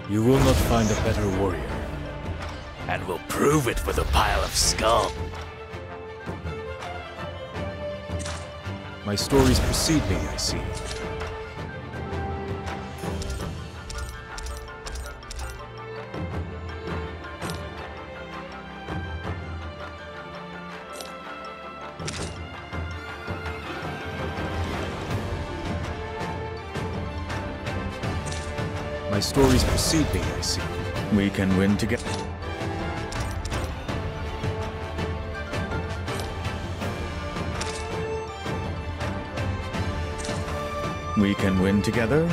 You will not find a better warrior. And we'll prove it with a pile of skull. My stories precede me, I see. My stories precede me, I see. We can win together. We can win together.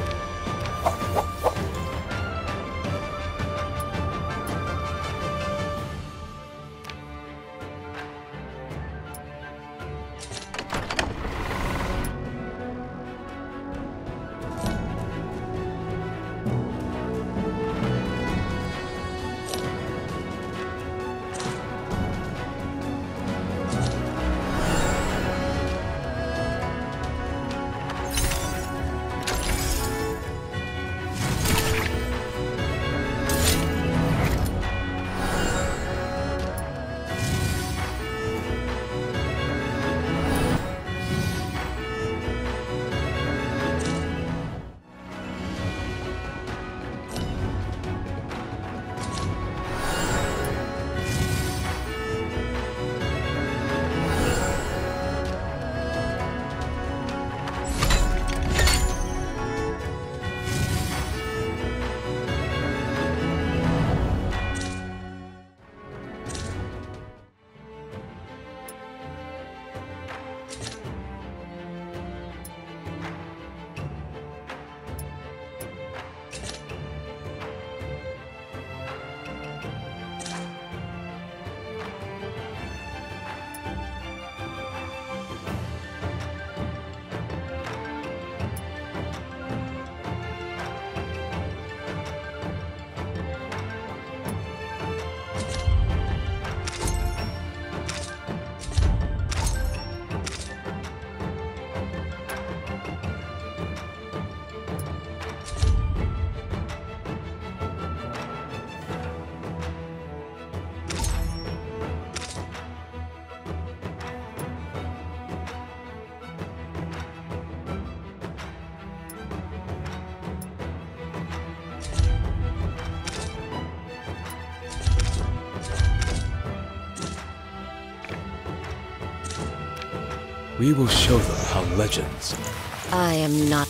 We will show them how legends. I am not.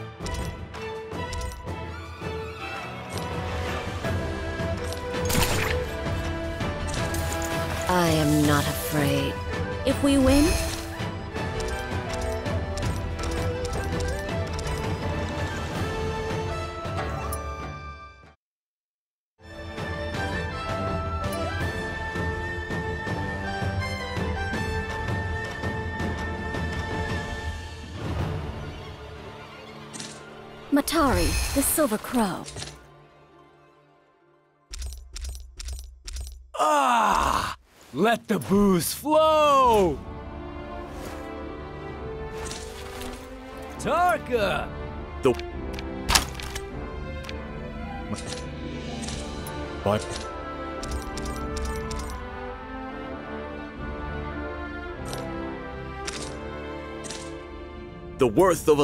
I am not afraid. If we win, Matari, the Silver Crow. Ah! Let the booze flow! Tarka! The... What? The worth of a...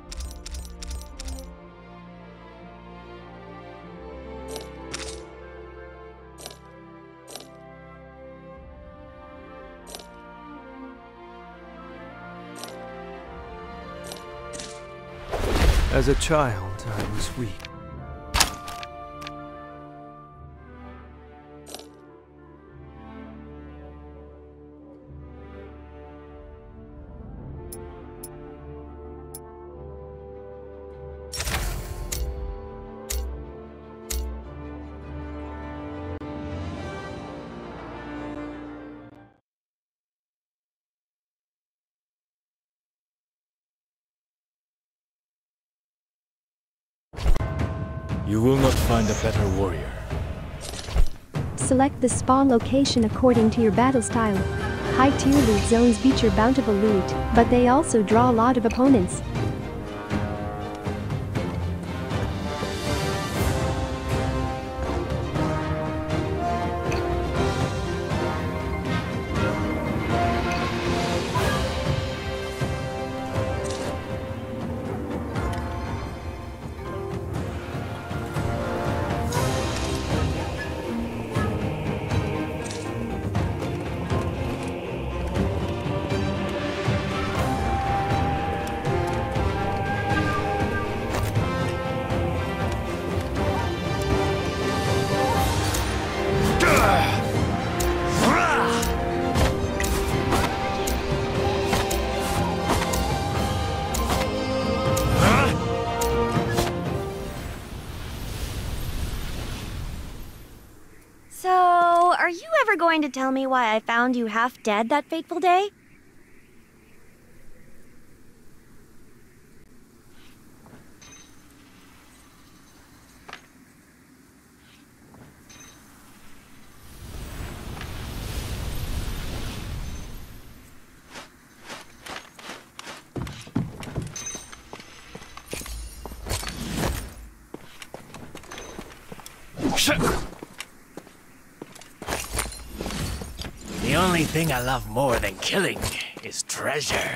As a child, I was weak. You will not find a better warrior. Select the spawn location according to your battle style. High-tier loot zones feature bountiful loot, but they also draw a lot of opponents. ever going to tell me why I found you half dead that fateful day? The only thing I love more than killing is treasure.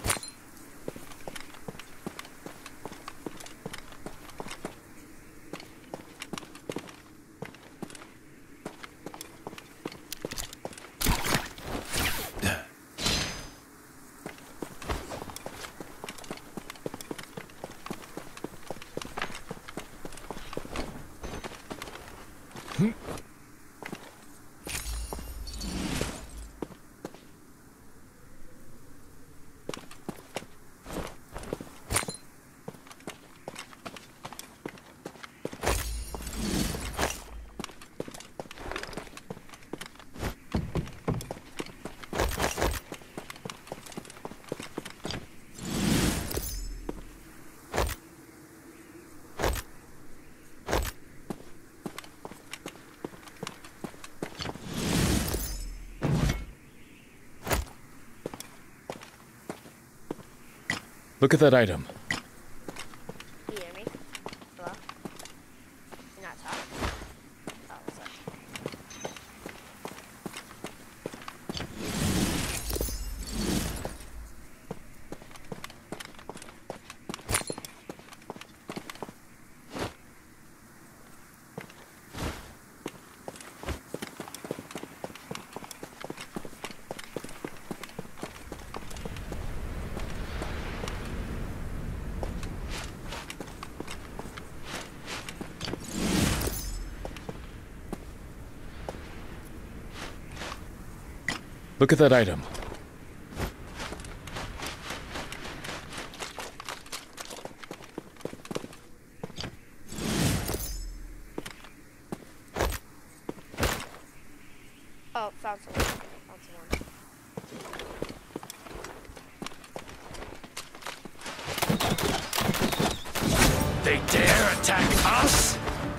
Look at that item. You hear me? Hello? You're not talking? Oh, what's up? Look at that item. Oh, found someone. Found someone. They dare attack us?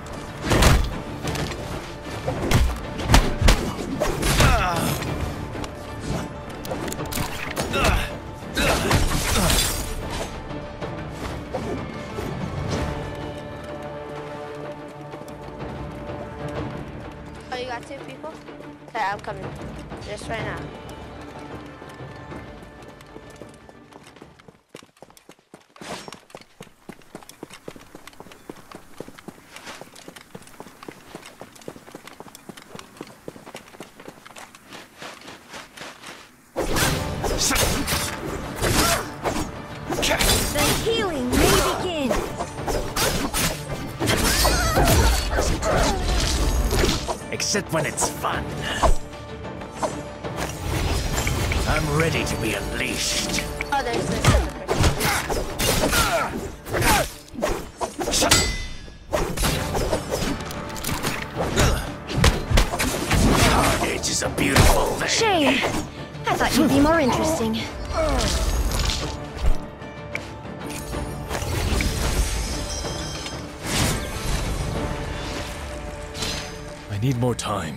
Oh, you got two people? Okay, I'm coming. Just right now. The healing may begin. Except when it's fun. I'm ready to be unleashed. Oh, there's this other person. Carnage is a beautiful thing. Shame. I thought you'd be more interesting. I need more time.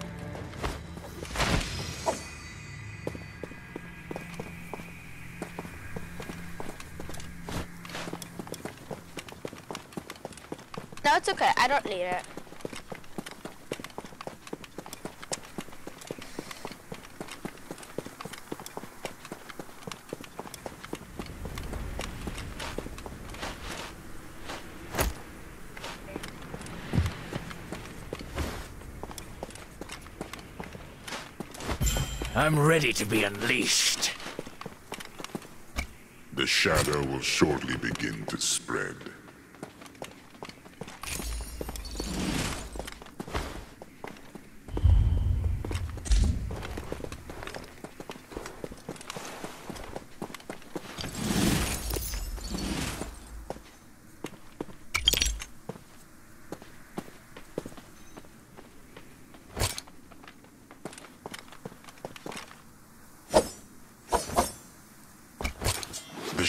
No, it's okay. I don't need it. I'm ready to be unleashed. The shadow will shortly begin to spread.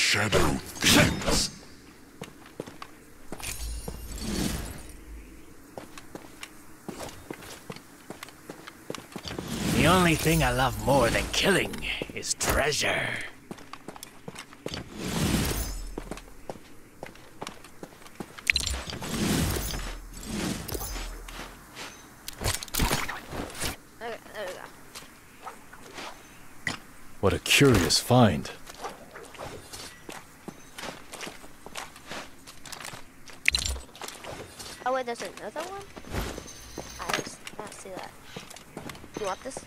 shadow thickens. The only thing I love more than killing is treasure. Okay, there we go. What a curious find. Oh wait, there's another one? I did not see that. You want this?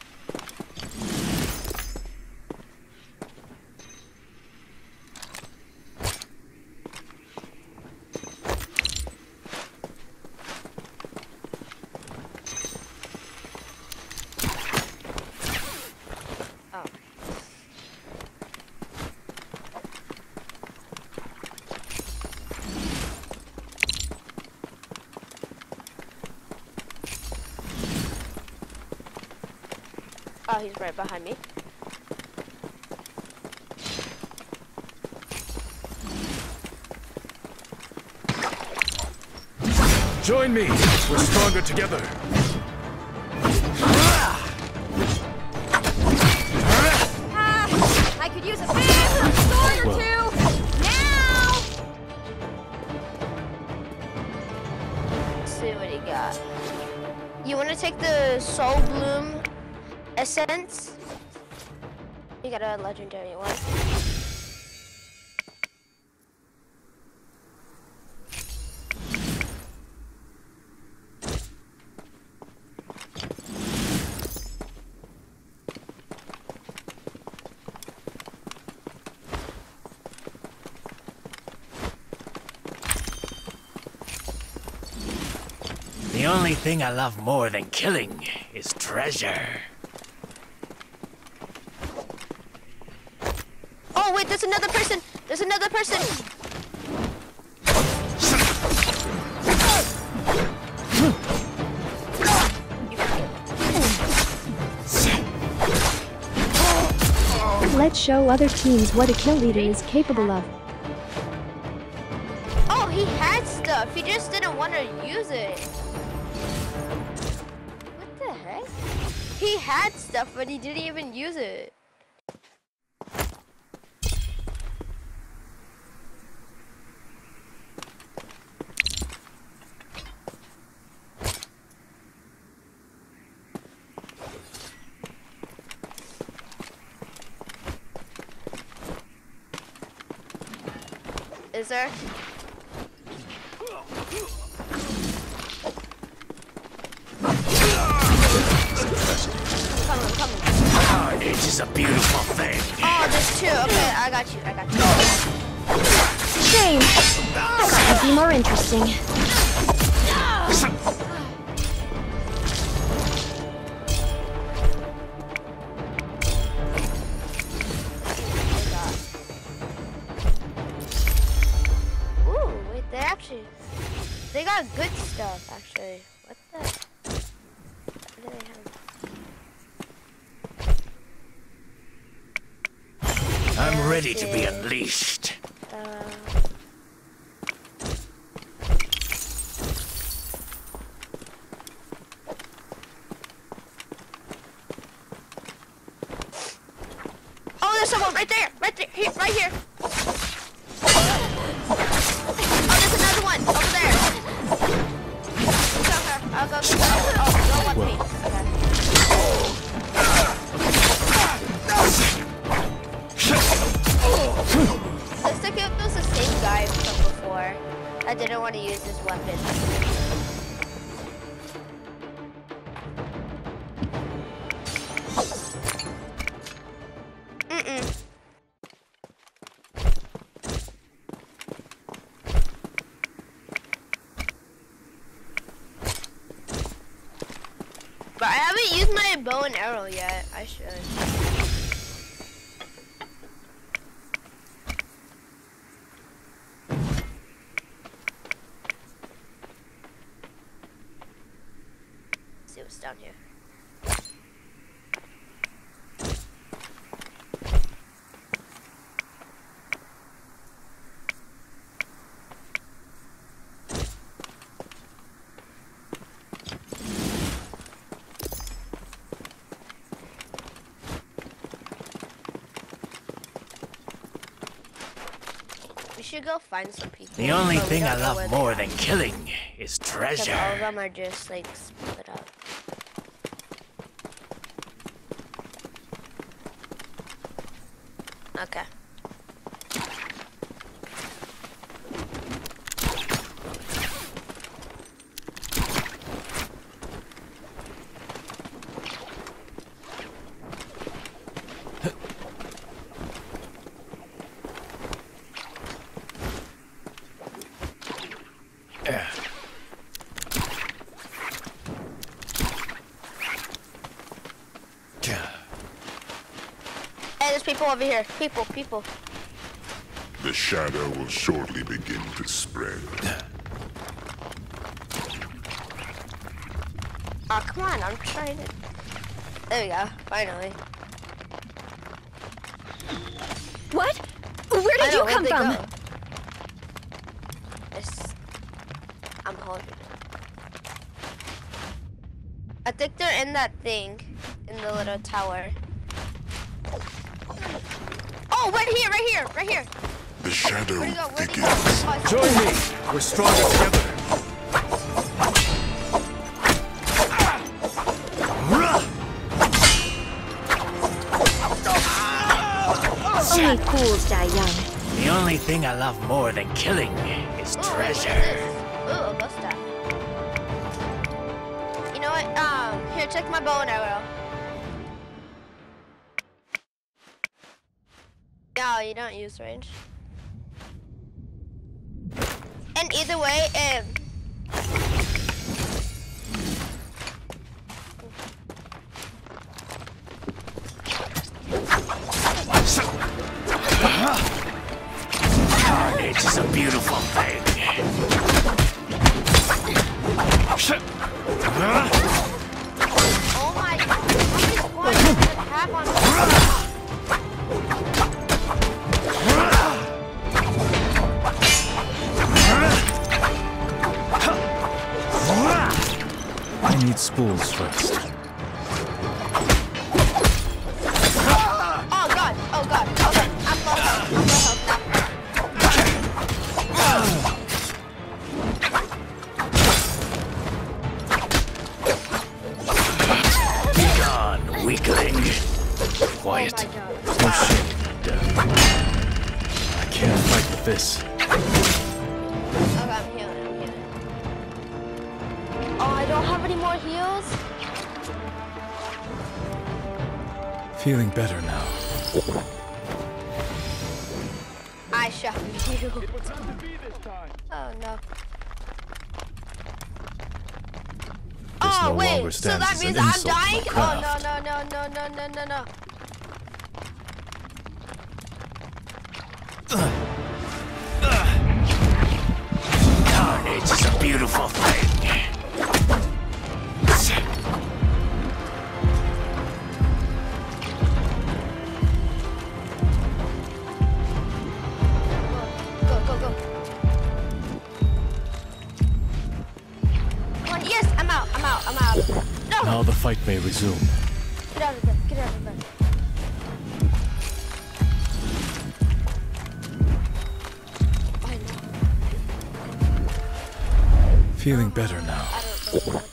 Oh. Oh, he's right behind me. Join me! We're stronger together! I could use a big sword or two! Now! Let's see what he got. You want to take the Soul Bloom Essence? You got a legendary one. The only thing I love more than killing is treasure. Oh wait, there's another person! There's another person! Let's show other teams what a kill leader is capable of. Oh, he had stuff. He just didn't want to use it. What the heck? He had stuff, but he didn't even use it. Is there? Coming. Carnage is a beautiful thing. Oh, there's two. Okay, I got you. Shame! That would be more interesting. Ooh, wait, they got good stuff, actually. What the? What do they have? I'm ready to be unleashed. Oh, there's someone right there, right here. Oh, there's another one over there. I'll go. Oh, go with me. Looks like it was the same guy from before. I didn't want to use his weapon. But I haven't used my bow and arrow yet. I should. Let's see what's down here. should go find some people. The only but we thing I don't know where love they more are. than killing is Because treasure. all of them are just like split up. Okay. Hey, there's people over here. People. The shadow will shortly begin to spread. Oh, come on, I'm trying to... There we go, finally. What? Where did you come from? I'm holding it. I think they're in that thing, in the little tower. Oh, right here. The shadow Where'd he go? thickens. Oh, Join me! We're stronger together. Only fools die young. The only thing I love more than killing is treasure. Ooh, a bus stop. You know what? Here, check my bow and arrow. No, you don't use range. And either way, Carnage is a beautiful thing. oh my god, how many squads does it have on me? I need spools first. Oh god, I'm low health now. Be gone, weakling. Quiet. Oh my god. No shit. I can't fight with this. Okay, I'm healing. Oh, I don't have any more heals? Feeling better now. I shot you. Oh no. This Oh no wait, longer so stands that as an means I'm insult to my dying? Oh craft. no. Carnage is a beautiful thing. Go. Come on, yes, I'm out. No! Now the fight may resume. Get out of there. I know. Feeling better now. I don't know what.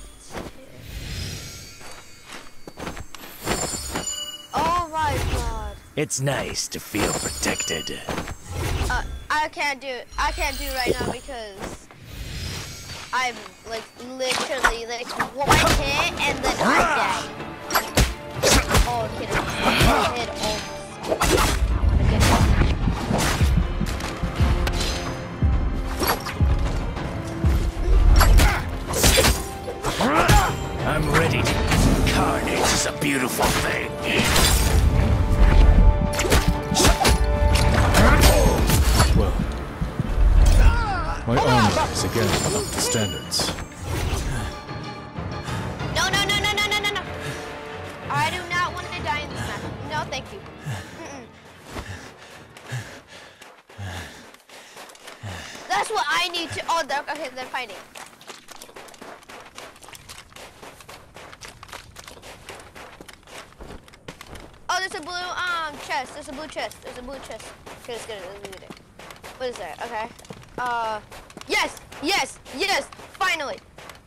Oh my god. It's nice to feel protected. I can't do it right now because I'm like literally like one hit and then I'm dead. Oh, kid, I hit almost. I'm ready to... Carnage is a beautiful thing. Well, my armor is again up to standards. No. I do not want to die in this match. No, thank you. That's what I need to. Oh, okay, they're fighting. Oh, there's a blue chest. There's a blue chest. Okay, let's get it. What is that? Okay. Yes, yes, yes, finally.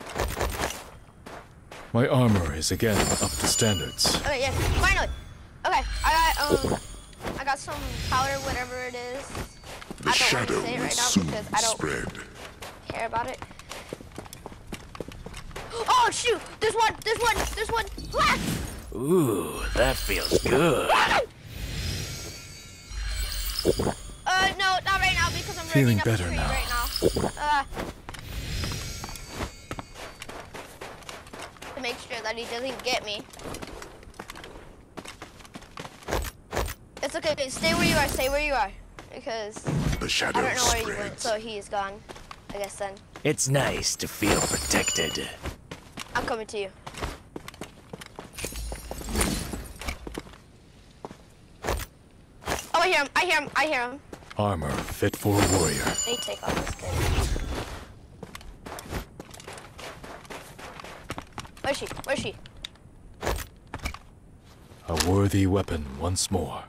My armor is again up to standards. Okay, yes, finally. Okay, I got some powder, whatever it is. The I don't shadow want to say it will right now soon because I don't spread. care about it. Oh shoot! There's one! There's one! There's one! Ah! Ooh, that feels good. No, not right now because I'm Feeling running up a better tree now. right now. To make sure that he doesn't get me. It's okay. Stay where you are. Stay where you are. Because The I shadow don't know where you went, spreads. so he is gone. I guess then. It's nice to feel protected. I'm coming to you. Oh, I hear him. I hear him. I hear him. Armor fit for a warrior. Let me take off this kid. Where's she? Where's she? A worthy weapon once more.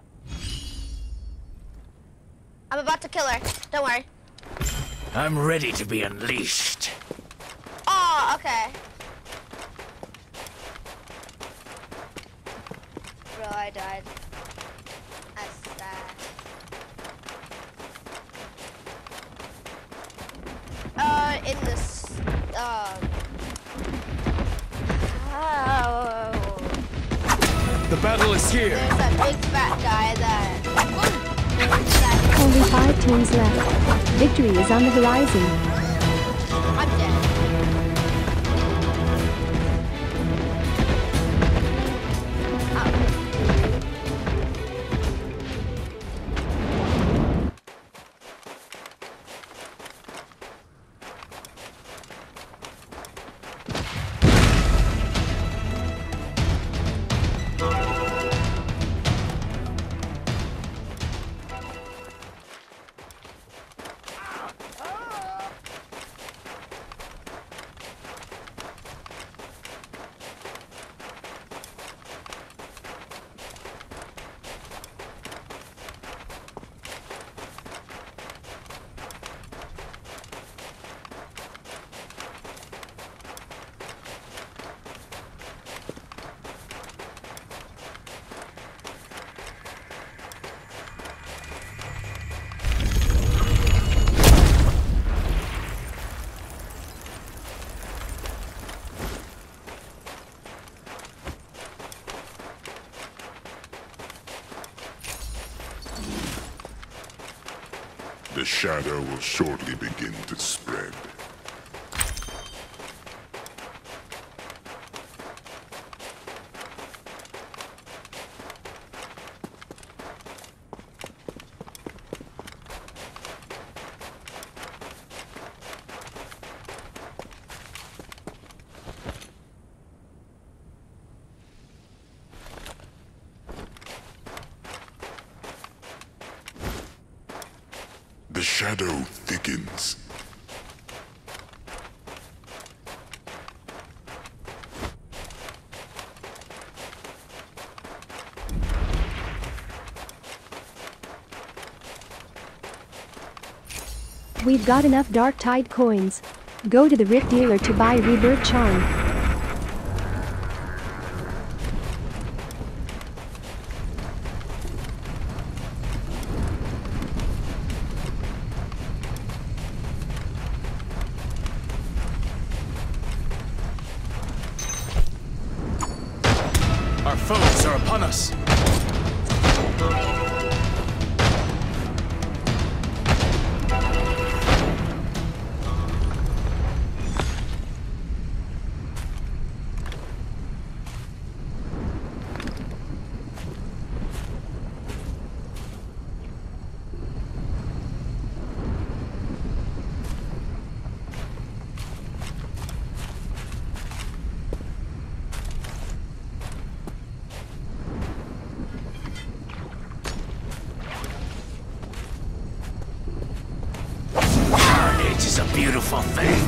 I'm about to kill her. Don't worry. I'm ready to be unleashed. Oh, okay. Bro, I died. That's sad. In this, oh. The battle is here. There's that big fat guy that. Only 5 teams left. Victory is on the horizon. I'm dead. The shadow will shortly begin to spread. The shadow thickens. We've got enough Dark Tide coins. Go to the Rift dealer to buy Rebirth Charm. Our foes are upon us. Carnage is a beautiful thing.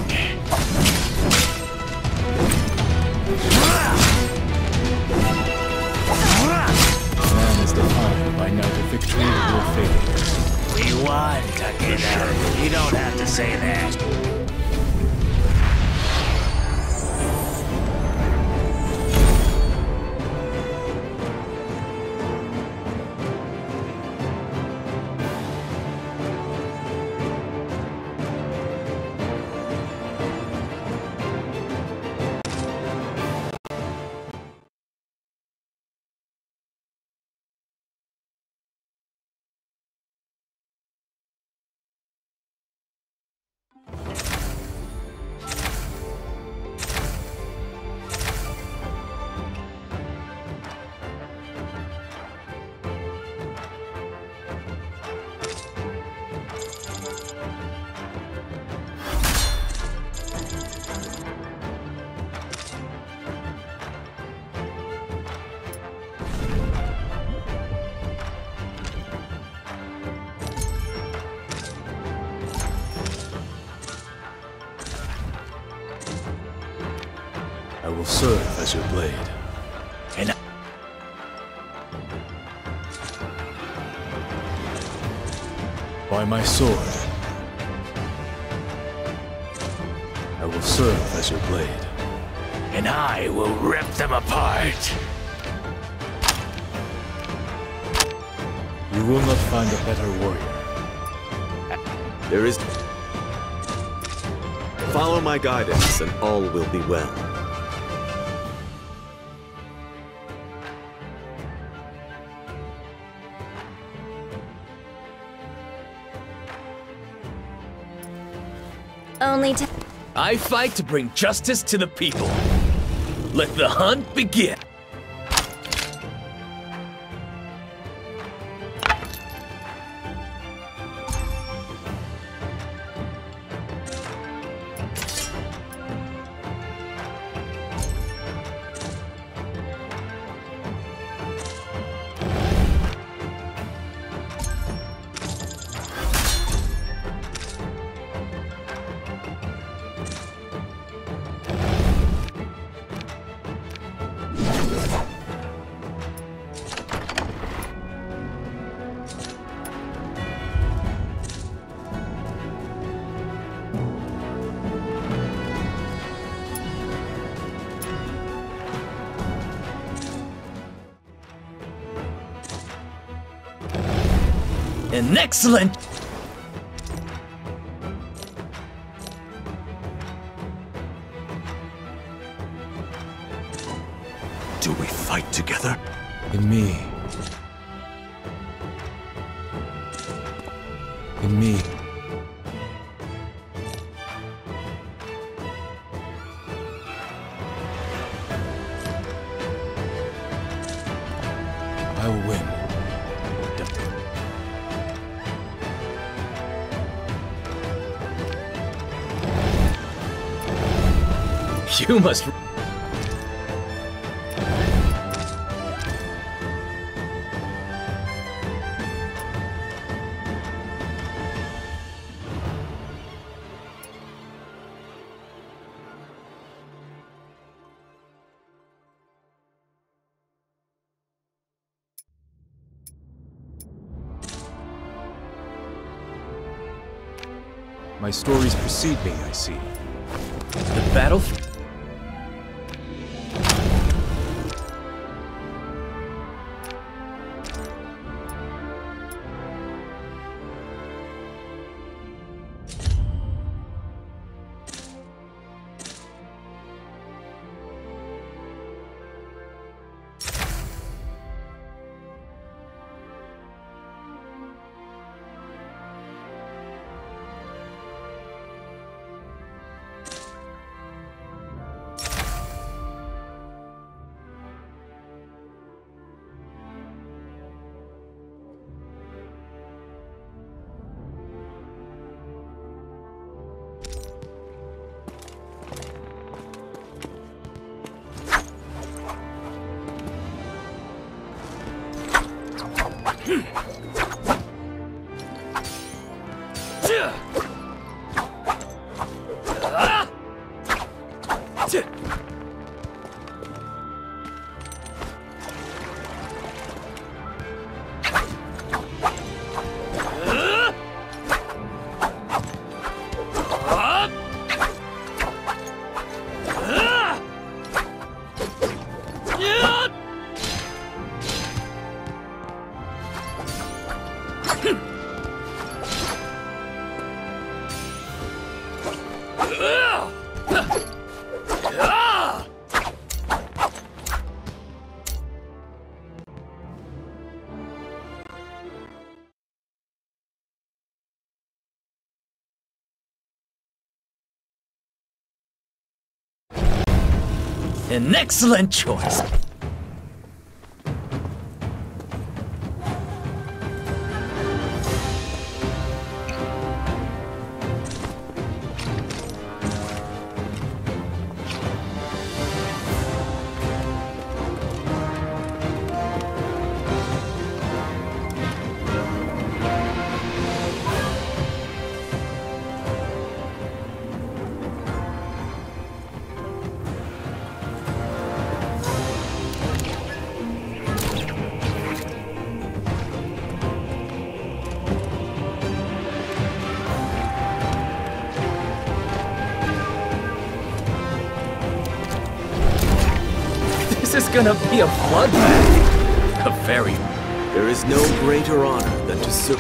Man is defined by neither victory nor failure. We won, Takeda. You don't have to say that. I will serve as your blade. And By my sword, I will serve as your blade. I will rip them apart. You will not find a better warrior. There is... Follow my guidance and all will be well. Only I fight to bring justice to the people. Let the hunt begin. An excellent... Do we fight together? In me. In me. I will win. You must... My stories precede me, I see. The battle... An excellent choice. This is gonna be a bloodbath. A very... There is no greater honor than to serve.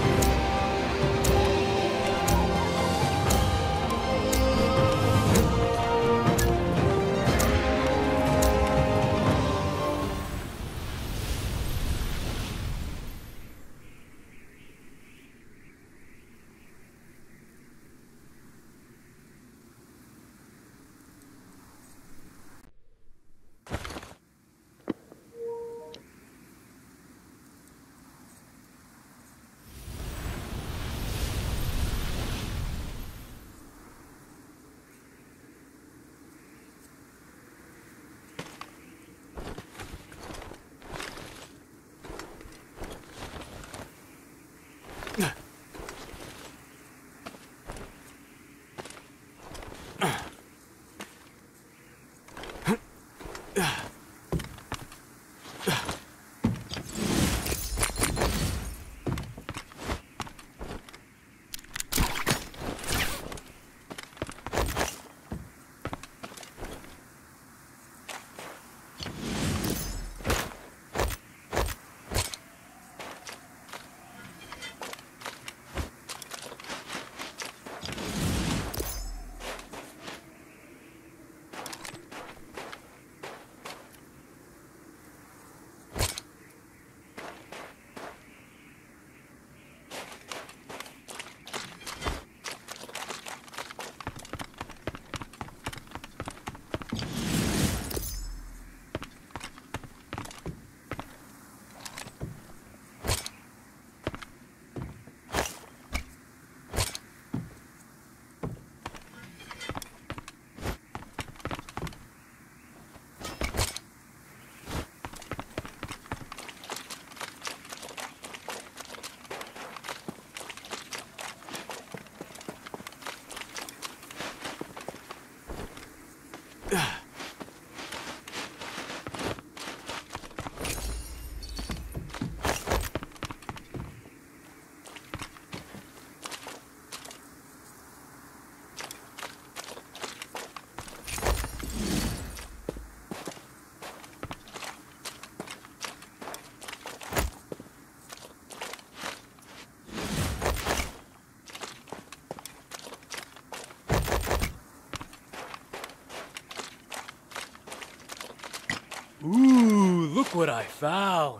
Ooh, look what I found.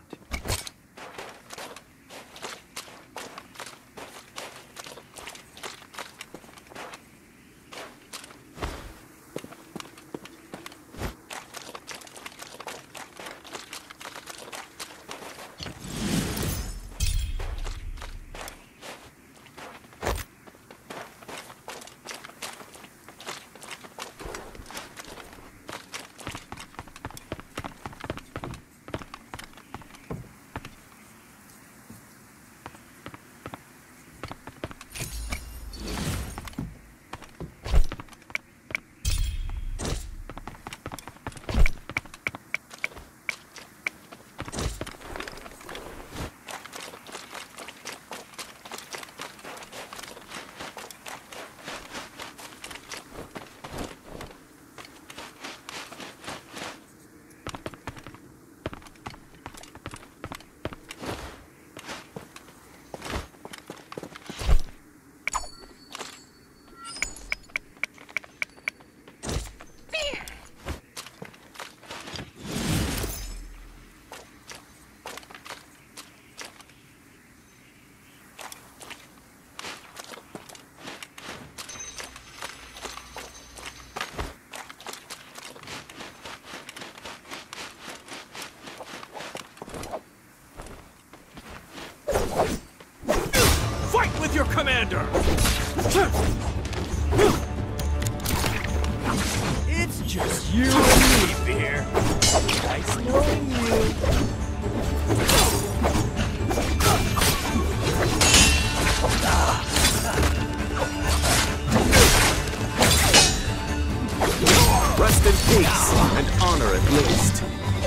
your commander! It's just you and me, Beer. Nice knowing you. Rest in peace, and honor at least.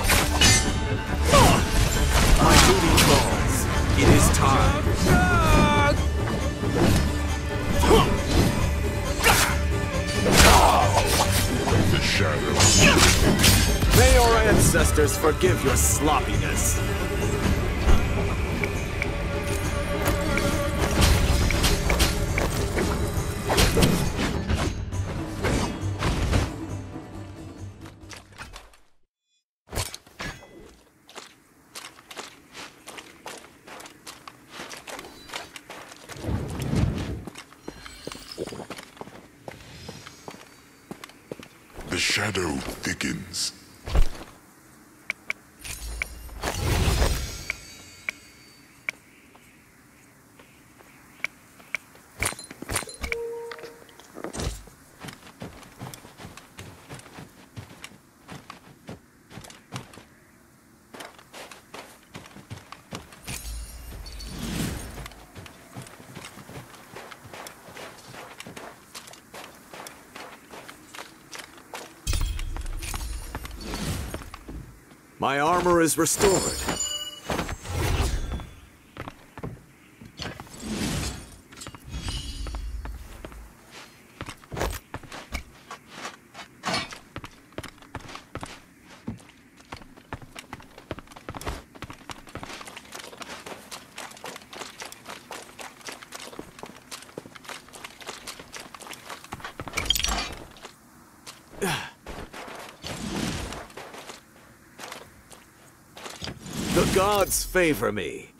My duty calls. It is time. The shadow. May your ancestors forgive your sloppiness. The shadow thickens. My armor is restored. The gods favor me.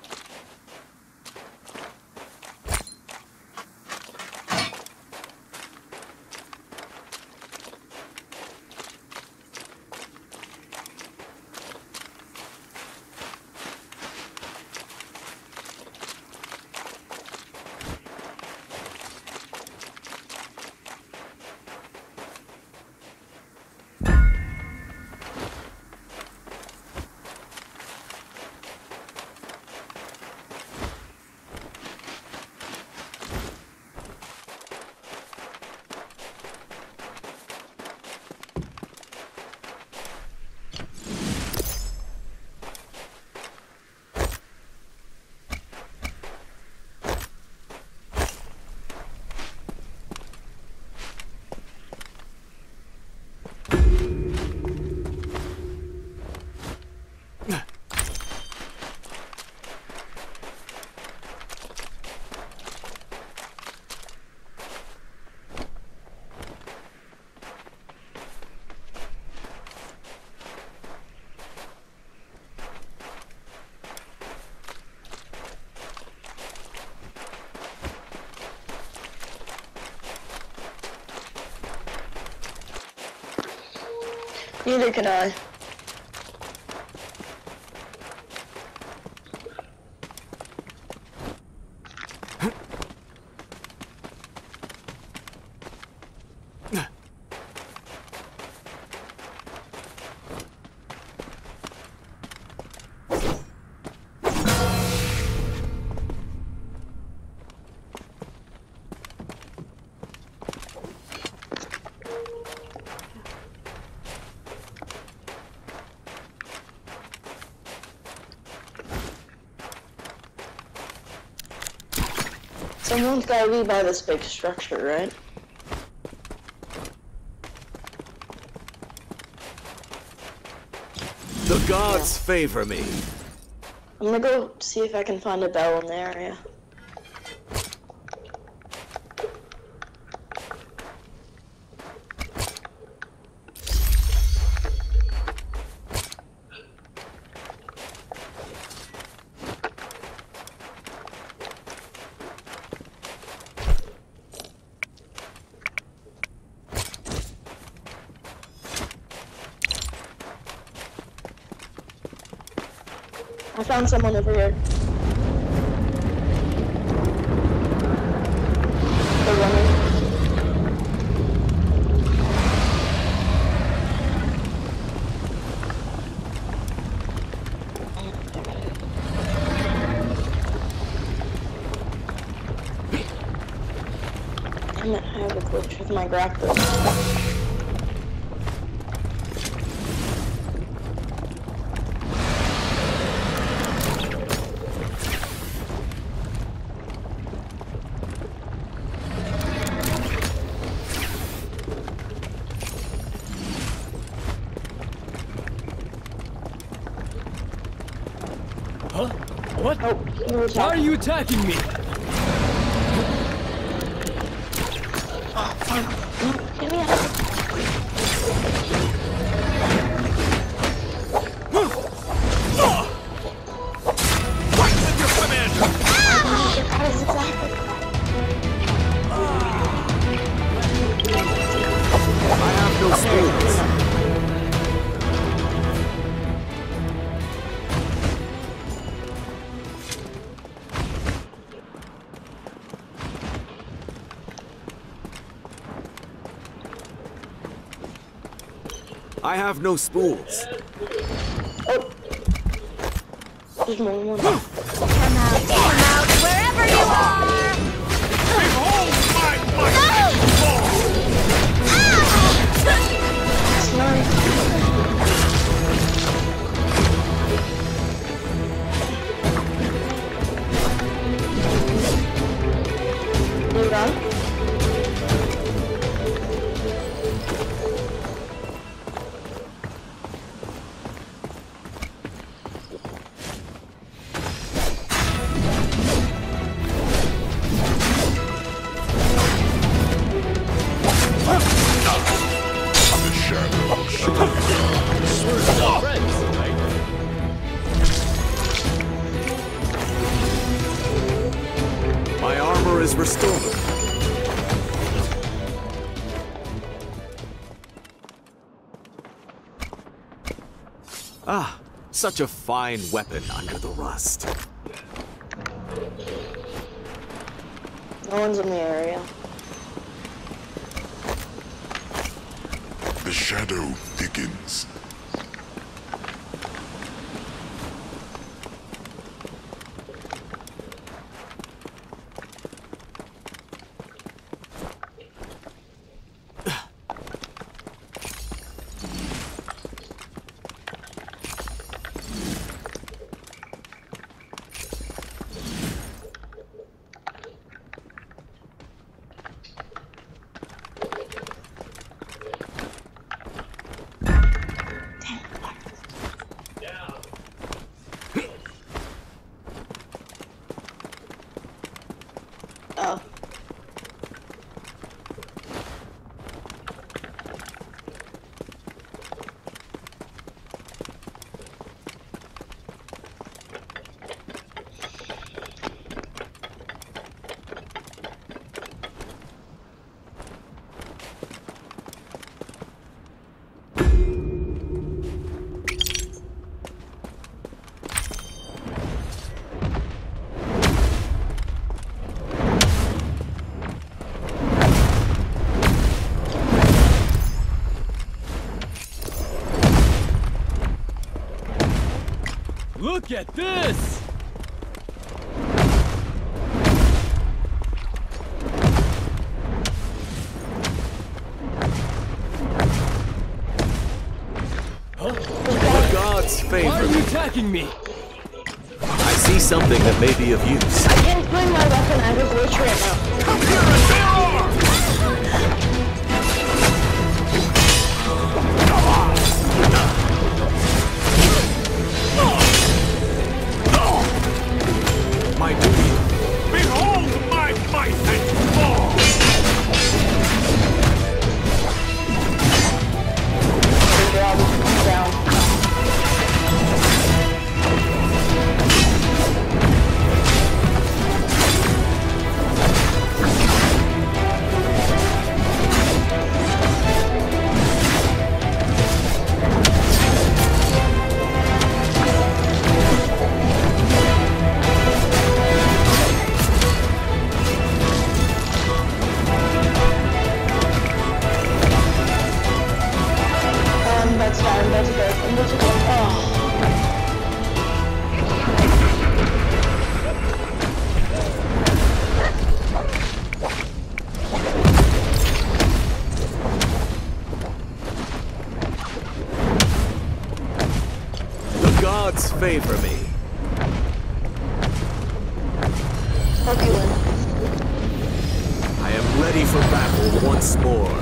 Neither can I. Someone's gotta be by this big structure, right? The gods favor me. I'm gonna go see if I can find a bell in the area. I found someone over here. They're running. Damn it, I have a glitch with my grappler. Huh? What? Oh, Why are you attacking me? Get me out. Fight with your commander! I have no spoons. I have no spools. Oh. There's more. Come out, wherever you are! Behold my might! It's nice. You done? The shadow will surely We're still friends, right? My armor is restored. Ah, such a fine weapon under the rust. No one's in the area. The shadow thickens. Oh. Look at this! The gods favor Why are you me. attacking me? I see something that may be of use. I can't find my weapon. I have a glitch right now. Come here and bear arms! My duty. Behold my might and fall! They're all down. favor me. Hope you win. I am ready for battle once more.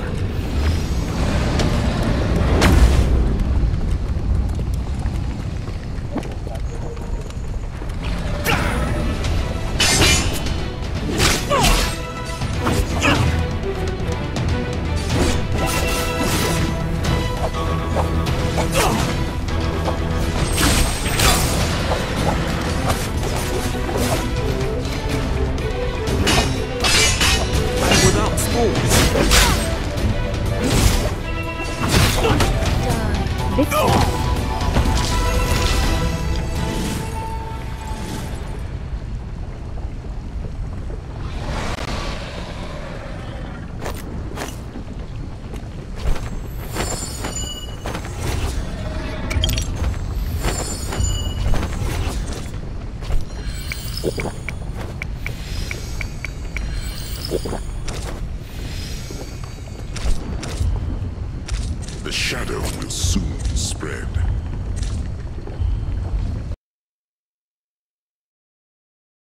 The shadow will soon spread.